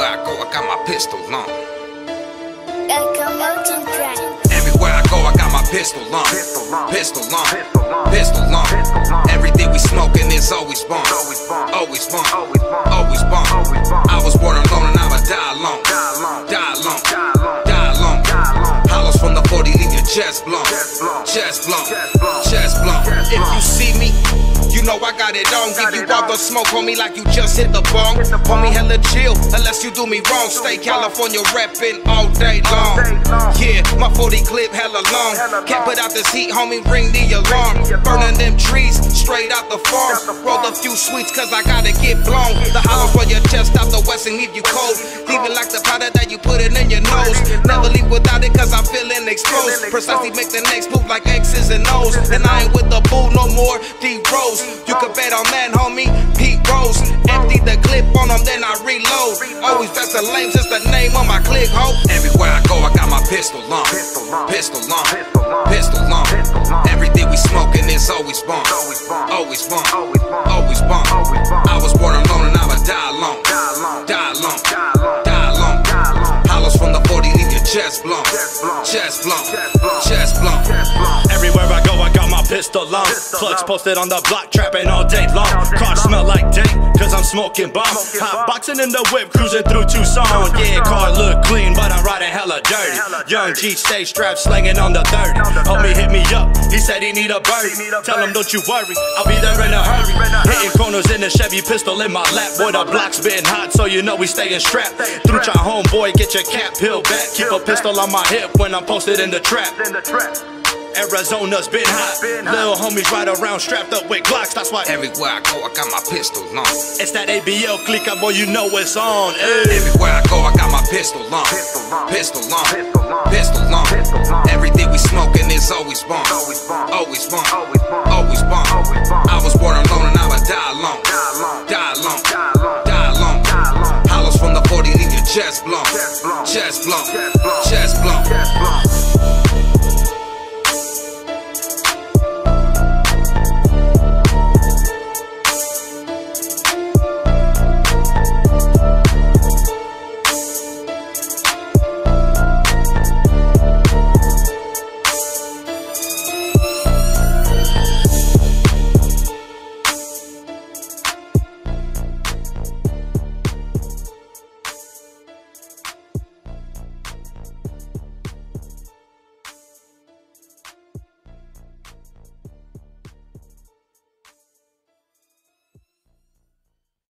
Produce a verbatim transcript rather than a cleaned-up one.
Everywhere I go, I got my pistol on. Everywhere I go, I got my pistol on. Pistol on, pistol on. Everything we smoking is always bomb. Always bomb, always bomb. I was born alone and I'ma die alone. Die alone, die alone. Hollows from the forty leave your chest blown. Chest blown, chest blown. If you see me, you know I got it on. Give you all the smoke, homie, like you just hit the bong. Homie, hella chill, unless you do me wrong. Stay California reppin' all day long. Yeah, my forty clip hella long. Can't put out this heat, homie, ring the alarm. Burning them trees, straight out the farm. Roll a few sweets, cause I gotta get blown. The hollows for your chest out the west and leave you cold. Leaving like the powder that you put it in your nose. Never leave without it, cause I'm feeling exposed. Precisely make the next move like X's and O's. And I ain't with the boo no more, D-Rose. You can bet on that, homie, Pete Rose. Empty the clip on them, then I reload. Always best of lames, just the name on my click, ho. Everywhere I go, I got my pistol on. Pistol on, pistol on. Everything we smoking is always bomb. Always bomb, always bomb. I was born alone and I'ma die alone. Die alone, die alone. Hollows from the forty leave your chest blown. Chest blown, chest blown. Everywhere I go, I got my pistol on. Plugs posted on the block, trapping all day long. Car smell like dank, cause I'm smoking bomb. Hot boxing in the whip, cruising through Tucson. Yeah, car look clean, but I'm riding hella dirty. Young G stay strapped, slanging on the thirty. Homie hit me up, he said he need a birdie. Tell him don't you worry, I'll be there in a hurry. Hitting corners in the Chevy, pistol in my lap. Boy, the block's been hot, so you know we staying strapped. Through your homeboy, get your cap peeled back. Keep a pistol on my hip when I'm posted in the trap. Arizona's been hot. Little homies ride around strapped up with Glocks. That's why everywhere I go, I got my pistol on. It's that A B L click, boy, you know it's on. Ay. Everywhere I go, I got my pistol on. Pistol on, pistol on. Everything we smoking is always bomb. Always bomb, always bomb. I was born alone and I'ma die alone. Die alone, die alone. Hollows from the forty leave your chest blown. Chest blown.